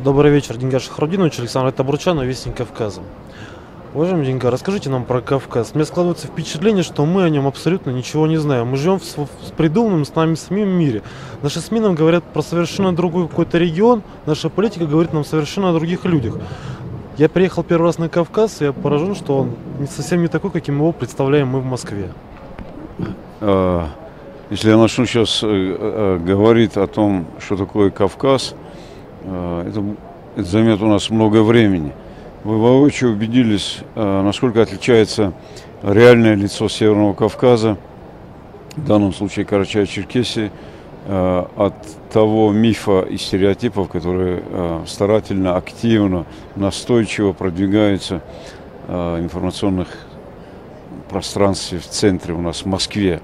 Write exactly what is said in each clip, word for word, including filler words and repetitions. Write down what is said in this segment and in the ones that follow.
Добрый вечер, Дингар Шахрудинович, Александр Табурчанов, Вестник Кавказа. Уважаемый Дингар, расскажите нам про Кавказ. У меня складывается впечатление, что мы о нем абсолютно ничего не знаем. Мы живем в, в придуманном с нами самим мире. Наши СМИ нам говорят про совершенно другой какой-то регион, наша политика говорит нам совершенно о других людях. Я приехал первый раз на Кавказ, и я поражен, что он совсем не такой, каким его представляем мы в Москве. Если я начну сейчас говорить о том, что такое Кавказ, это, это займет у нас много времени. Вы воочию убедились, насколько отличается реальное лицо Северного Кавказа, в данном случае Карачаево-Черкесии, от того мифа и стереотипов, которые старательно, активно, настойчиво продвигаются в информационных пространстве в центре у нас, в Москве.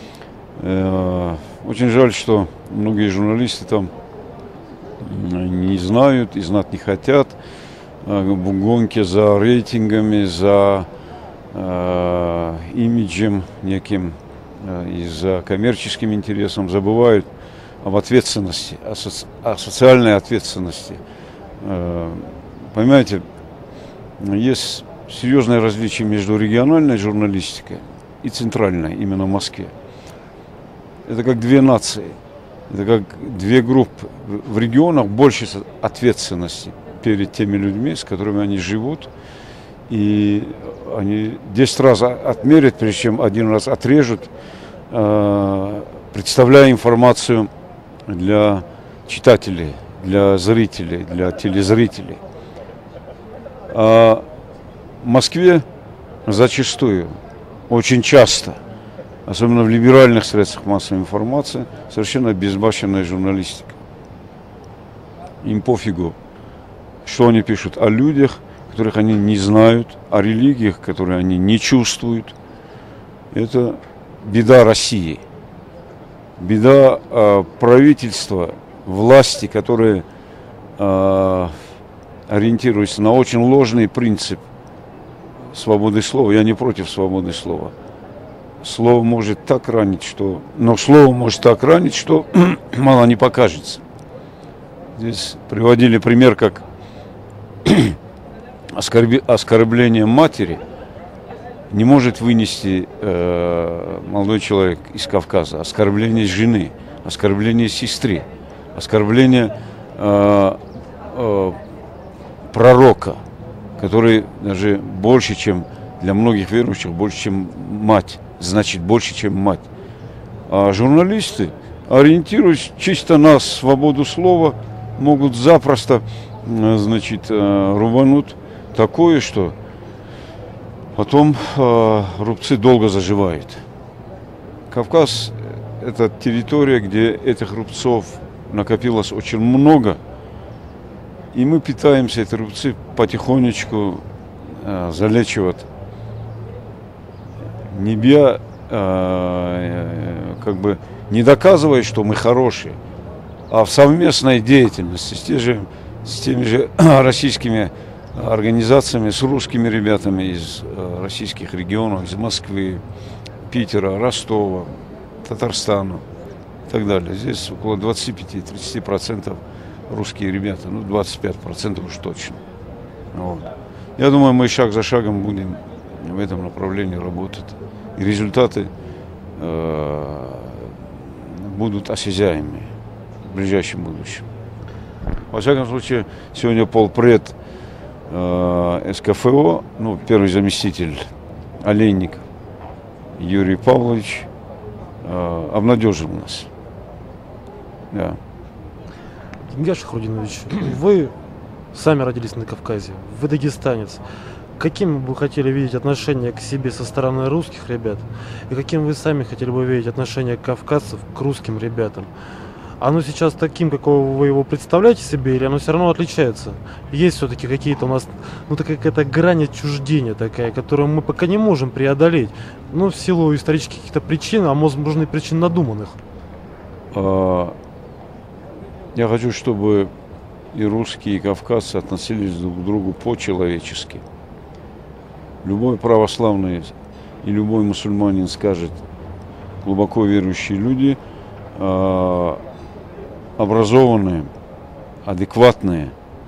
Очень жаль, что многие журналисты там не знают и знать не хотят. В гонке за рейтингами, за э, имиджем неким э, и за коммерческим интересом забывают об ответственности, о, соци о социальной ответственности. Э, понимаете, есть серьезное различие между региональной журналистикой и центральной, именно в Москве. Это как две нации, это как две группы. В регионах больше ответственности перед теми людьми, с которыми они живут, и они десять раз отмерят, прежде чем один раз отрежут, представляя информацию для читателей, для зрителей, для телезрителей. А в Москве зачастую, очень часто, особенно в либеральных средствах массовой информации, совершенно безбашенная журналистика. Им пофигу, что они пишут о людях, которых они не знают, о религиях, которые они не чувствуют. Это беда России. Беда э, правительства, власти, которые э, ориентируются на очень ложный принцип свободы слова. Я не против свободы слова. Слово может так ранить, что... Но слово может так ранить, что мало не покажется. Здесь приводили пример, как оскорбление матери не может вынести э, молодой человек из Кавказа. Оскорбление жены, оскорбление сестры, оскорбление э, э, пророка, который даже больше, чем для многих верующих, больше, чем мать, значит больше, чем мать. А журналисты, ориентируясь чисто на свободу слова, могут запросто, значит, рубануть такое, что потом э, рубцы долго заживают. Кавказ – это территория, где этих рубцов накопилось очень много, и мы пытаемся эти рубцы потихонечку э, залечивать, не бья, э, как бы не доказывая, что мы хорошие, а в совместной деятельности с, те же, с теми же российскими организациями, с русскими ребятами из российских регионов, из Москвы, Питера, Ростова, Татарстана и так далее. Здесь около двадцати пяти — тридцати процентов русские ребята, ну двадцать пять процентов уж точно. Вот. Я думаю, мы шаг за шагом будем в этом направлении работать. И результаты э, будут осязаемые в ближайшем будущем. Во всяком случае, сегодня полпред э, СКФО, ну, первый заместитель Олейников Юрий Павлович, э, обнадежил нас. Да. Дингар Шахрудинович, вы сами родились на Кавказе, вы дагестанец. Каким бы вы хотели видеть отношение к себе со стороны русских ребят? И каким вы сами хотели бы видеть отношение кавказцев к русским ребятам? Оно сейчас таким, какого вы его представляете себе, или оно все равно отличается? Есть все-таки какие-то у нас, ну, такая какая-то грань отчуждения такая, которую мы пока не можем преодолеть, ну, в силу исторических каких-то причин, а возможно и причин надуманных. Я хочу, чтобы и русские, и кавказцы относились друг к другу по-человечески. Любой православный и любой мусульманин скажет, глубоко верующие люди, образованные, адекватные,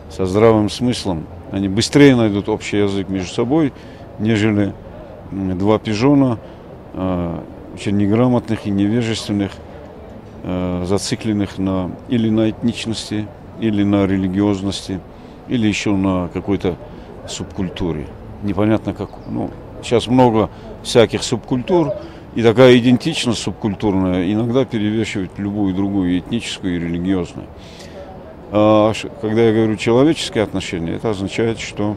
со здравым смыслом, они быстрее найдут общий язык между собой, нежели два пижона, очень неграмотных и невежественных, зацикленных на, или на этничности, или на религиозности, или еще на какой-то субкультуре. Непонятно как. Ну, сейчас много всяких субкультур, и такая идентичность субкультурная иногда перевешивает любую другую, этническую и религиозную. А когда я говорю человеческие отношения, это означает, что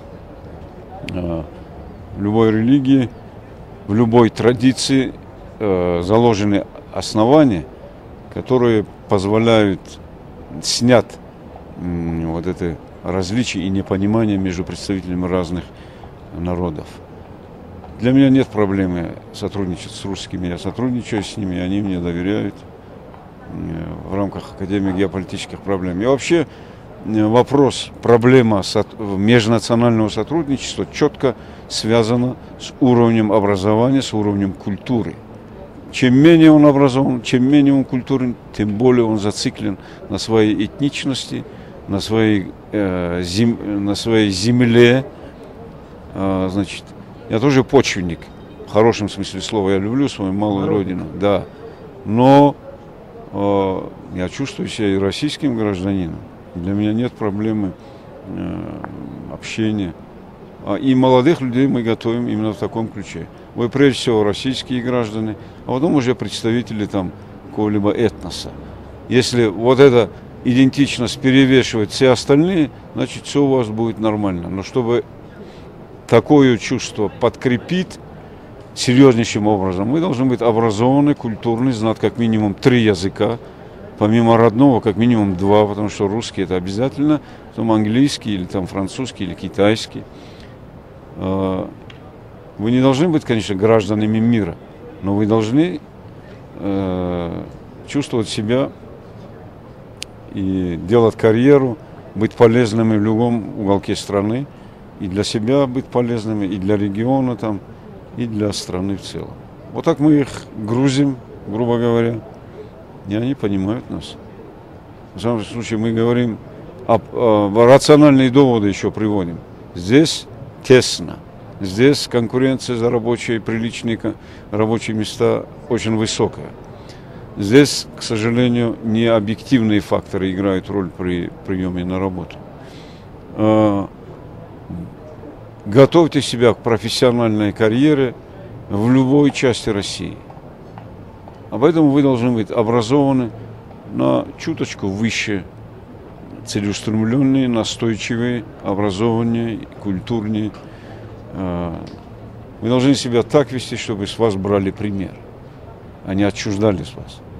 в любой религии, в любой традиции заложены основания, которые позволяют снять вот это различие и непонимание между представителями разных народов. Для меня нет проблемы сотрудничать с русскими. Я сотрудничаю с ними, они мне доверяют в рамках Академии геополитических проблем. И вообще вопрос, проблема межнационального сотрудничества четко связана с уровнем образования, с уровнем культуры. Чем менее он образован, чем менее он культурен, тем более он зациклен на своей этничности, на своей, э, зем, на своей земле. Э, значит, я тоже почвенник, в хорошем смысле слова. Я люблю свою малую родину, да. Но э, я чувствую себя и российским гражданином. Для меня нет проблемы э, общения. И молодых людей мы готовим именно в таком ключе. Вы прежде всего российские граждане, а потом уже представители там какого-либо этноса. Если вот эта идентичность перевешивает все остальные, значит все у вас будет нормально. Но чтобы такое чувство подкрепить серьезнейшим образом, мы должны быть образованы, культурны, знать как минимум три языка, помимо родного как минимум два, потому что русский это обязательно, потом английский или там французский или китайский. Вы не должны быть, конечно, гражданами мира, но вы должны э, чувствовать себя и делать карьеру, быть полезными в любом уголке страны, и для себя быть полезными, и для региона там, и для страны в целом. Вот так мы их грузим, грубо говоря, и они понимают нас. В самом случае мы говорим, об, о, рациональные доводы еще приводим. Здесь тесно. Здесь конкуренция за рабочие, приличные рабочие места очень высокая. Здесь, к сожалению, не объективные факторы играют роль при приеме на работу. Готовьте себя к профессиональной карьере в любой части России. А поэтому вы должны быть образованы на чуточку выше, целеустремленные, настойчивые, образованные, культурнее. Вы должны себя так вести, чтобы с вас брали пример, а не отчуждались вас.